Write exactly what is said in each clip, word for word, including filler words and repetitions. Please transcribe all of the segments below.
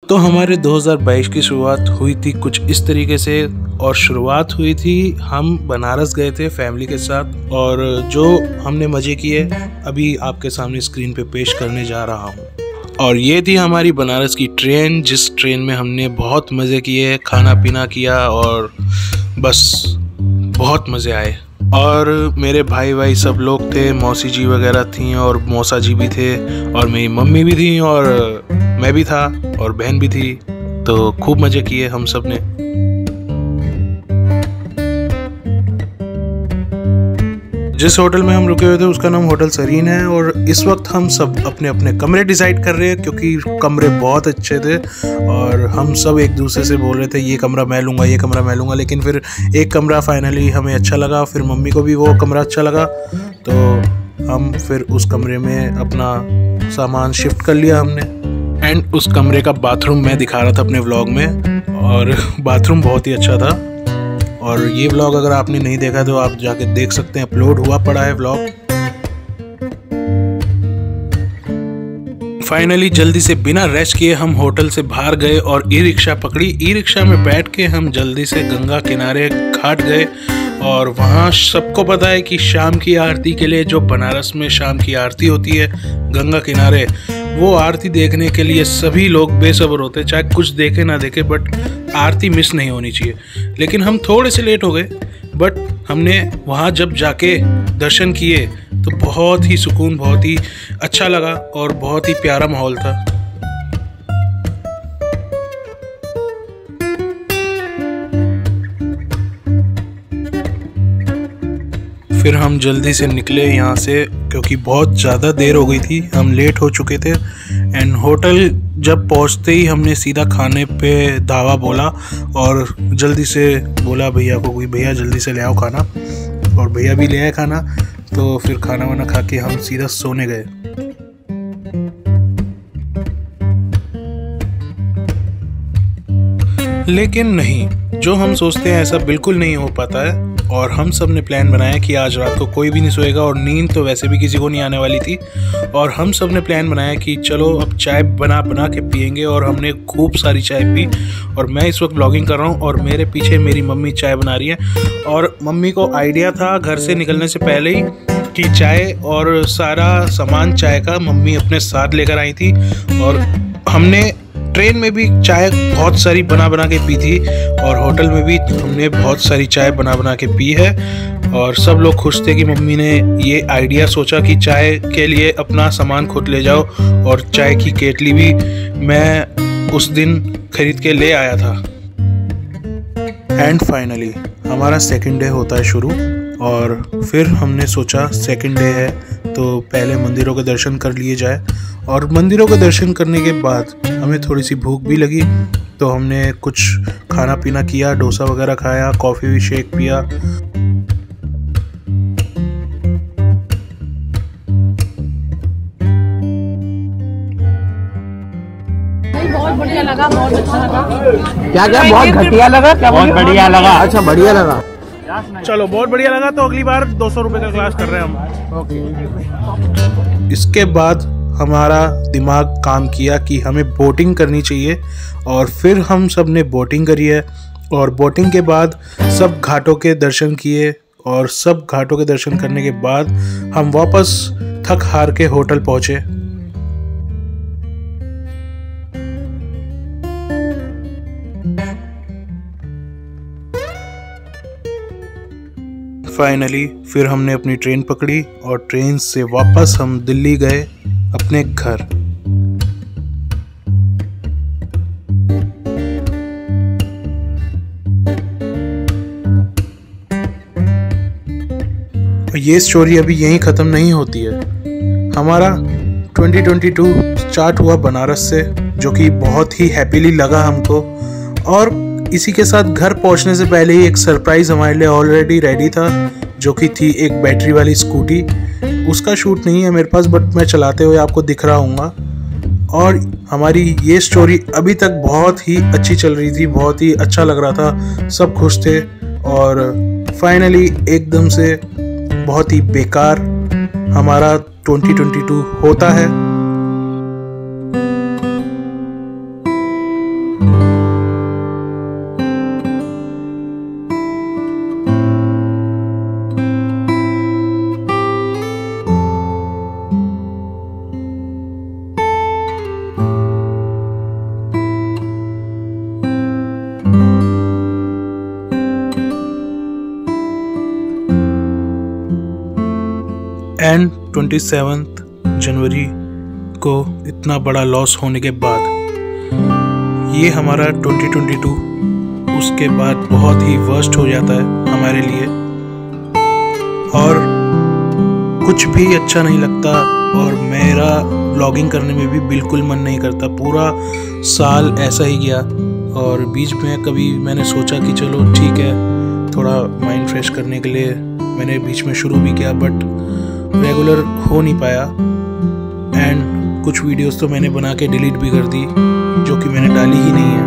तो हमारे दो हज़ार बाईस की शुरुआत हुई थी कुछ इस तरीके से, और शुरुआत हुई थी हम बनारस गए थे फैमिली के साथ, और जो हमने मज़े किए अभी आपके सामने स्क्रीन पे पेश करने जा रहा हूँ। और ये थी हमारी बनारस की ट्रेन, जिस ट्रेन में हमने बहुत मज़े किए, खाना पीना किया और बस बहुत मज़े आए। और मेरे भाई भाई सब लोग थे, मौसी जी वगैरह थी और मौसा जी भी थे, और मेरी मम्मी भी थी और मैं भी था और बहन भी थी। तो खूब मज़े किए हम सब ने। जिस होटल में हम रुके हुए थे उसका नाम होटल सरीन है, और इस वक्त हम सब अपने अपने कमरे डिसाइड कर रहे हैं क्योंकि कमरे बहुत अच्छे थे और हम सब एक दूसरे से बोल रहे थे ये कमरा मैं लूँगा, ये कमरा मैं लूँगा। लेकिन फिर एक कमरा फाइनली हमें अच्छा लगा, फिर मम्मी को भी वो कमरा अच्छा लगा, तो हम फिर उस कमरे में अपना सामान शिफ्ट कर लिया हमने। एंड उस कमरे का बाथरूम मैं दिखा रहा था अपने व्लॉग में, और बाथरूम बहुत ही अच्छा था। और ये व्लॉग अगर आपने नहीं देखा तो आप जाके देख सकते हैं, अपलोड हुआ पड़ा है व्लॉग। फाइनली जल्दी से बिना रेस्ट किए हम होटल से बाहर गए और ई रिक्शा पकड़ी। ई रिक्शा में बैठ के हम जल्दी से गंगा किनारे घाट गए, और वहाँ सबको पता है कि शाम की आरती के लिए जो बनारस में शाम की आरती होती है गंगा किनारे, वो आरती देखने के लिए सभी लोग बेसब्र होते हैं, चाहे कुछ देखे ना देखे, बट आरती मिस नहीं होनी चाहिए। लेकिन हम थोड़े से लेट हो गए, बट हमने वहाँ जब जाके दर्शन किए तो बहुत ही सुकून, बहुत ही अच्छा लगा और बहुत ही प्यारा माहौल था। फिर हम जल्दी से निकले यहाँ से क्योंकि बहुत ज़्यादा देर हो गई थी, हम लेट हो चुके थे। एंड होटल जब पहुँचते ही हमने सीधा खाने पे धावा बोला और जल्दी से बोला भैया को, कोई भैया जल्दी से ले आओ खाना, और भैया भी ले आए खाना। तो फिर खाना वाना खा के हम सीधा सोने गए। लेकिन नहीं, जो हम सोचते हैं ऐसा बिल्कुल नहीं हो पाता है, और हम सब ने प्लान बनाया कि आज रात को कोई भी नहीं सोएगा, और नींद तो वैसे भी किसी को नहीं आने वाली थी। और हम सब ने प्लान बनाया कि चलो अब चाय बना बना के पियेंगे, और हमने खूब सारी चाय पी। और मैं इस वक्त ब्लॉगिंग कर रहा हूँ और मेरे पीछे मेरी मम्मी चाय बना रही है, और मम्मी को आइडिया था घर से निकलने से पहले ही कि चाय और सारा सामान चाय का मम्मी अपने साथ लेकर आई थी। और हमने ट्रेन में भी चाय बहुत सारी बना बना के पी थी, और होटल में भी हमने बहुत सारी चाय बना बना के पी है। और सब लोग खुश थे कि मम्मी ने ये आइडिया सोचा कि चाय के लिए अपना सामान खुद ले जाओ, और चाय की केतली भी मैं उस दिन खरीद के ले आया था। एंड फाइनली हमारा सेकंड डे होता है शुरू, और फिर हमने सोचा सेकंड डे है तो पहले मंदिरों के दर्शन कर लिए जाए। और मंदिरों के दर्शन करने के बाद हमें थोड़ी सी भूख भी लगी, तो हमने कुछ खाना पीना किया, डोसा वगैरह खाया, कॉफ़ी भी शेक पिया। बहुत बढ़िया लगा, बहुत अच्छा लगा। क्या क्या बहुत घटिया लगा, क्या बहुत बढ़िया लगा? अच्छा बढ़िया लगा, चलो बहुत बढ़िया लगा। तो अगली बार दो सौ रुपये का क्लास कर रहे हैं हम। ओके। इसके बाद हमारा दिमाग काम किया कि हमें बोटिंग करनी चाहिए, और फिर हम सब ने बोटिंग करी है। और बोटिंग के बाद सब घाटों के दर्शन किए, और सब घाटों के दर्शन करने के बाद हम वापस थक हार के होटल पहुंचे। फाइनली फिर हमने अपनी ट्रेन पकड़ी, और ट्रेन से वापस हम दिल्ली गए अपने घर। ये स्टोरी अभी यहीं ख़त्म नहीं होती है। हमारा दो हज़ार बाईस स्टार्ट हुआ बनारस से, जो कि बहुत ही हैप्पीली लगा हमको। और इसी के साथ घर पहुंचने से पहले ही एक सरप्राइज़ हमारे लिए ऑलरेडी रेडी था, जो कि थी एक बैटरी वाली स्कूटी। उसका शूट नहीं है मेरे पास, बट मैं चलाते हुए आपको दिख रहा हूँगा। और हमारी ये स्टोरी अभी तक बहुत ही अच्छी चल रही थी, बहुत ही अच्छा लग रहा था, सब खुश थे। और फाइनली एकदम से बहुत ही बेकार हमारा दो हज़ार बाईस होता है। एंड ट्वेंटी सेवन्थ जनवरी को इतना बड़ा लॉस होने के बाद ये हमारा ट्वेंटी ट्वेंटी टू उसके बाद बहुत ही वर्स्ट हो जाता है हमारे लिए, और कुछ भी अच्छा नहीं लगता और मेरा व्लॉगिंग करने में भी बिल्कुल मन नहीं करता। पूरा साल ऐसा ही गया और बीच में कभी मैंने सोचा कि चलो ठीक है, थोड़ा माइंड फ्रेश करने के लिए मैंने बीच में शुरू भी किया, बट रेगुलर हो नहीं पाया। एंड कुछ वीडियोस तो मैंने बना के डिलीट भी कर दी जो कि मैंने डाली ही नहीं है।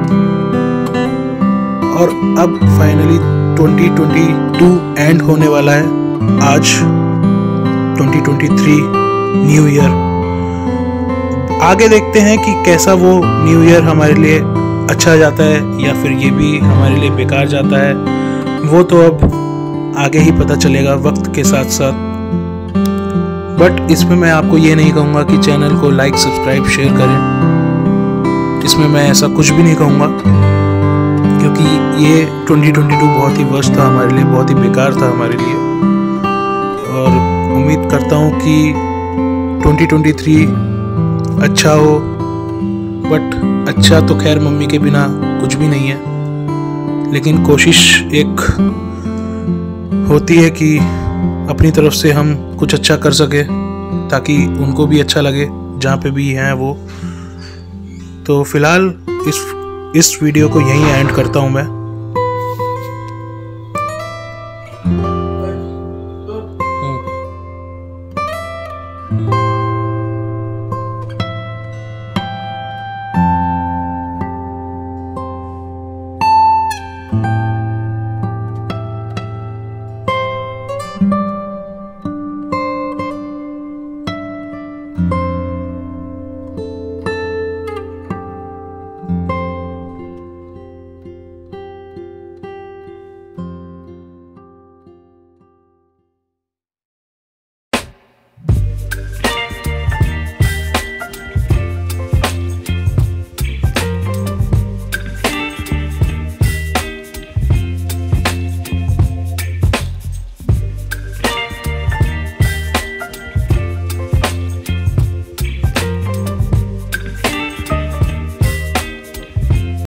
और अब finally twenty twenty two end होने वाला है। आज twenty twenty three new year, आगे देखते हैं कि कैसा वो न्यू ईयर हमारे लिए अच्छा जाता है या फिर ये भी हमारे लिए बेकार जाता है। वो तो अब आगे ही पता चलेगा वक्त के साथ साथ। बट इसमें मैं आपको ये नहीं कहूँगा कि चैनल को लाइक सब्सक्राइब शेयर करें, इसमें मैं ऐसा कुछ भी नहीं कहूँगा, क्योंकि ये ट्वेंटी ट्वेंटी टू बहुत ही वर्स्ट था हमारे लिए, बहुत ही बेकार था हमारे लिए। और उम्मीद करता हूँ कि ट्वेंटी ट्वेंटी थ्री अच्छा हो, बट अच्छा तो खैर मम्मी के बिना कुछ भी नहीं है, लेकिन कोशिश एक होती है कि अपनी तरफ से हम कुछ अच्छा कर सके ताकि उनको भी अच्छा लगे जहाँ पे भी हैं वो। तो फिलहाल इस इस वीडियो को यहीं एंड करता हूँ मैं।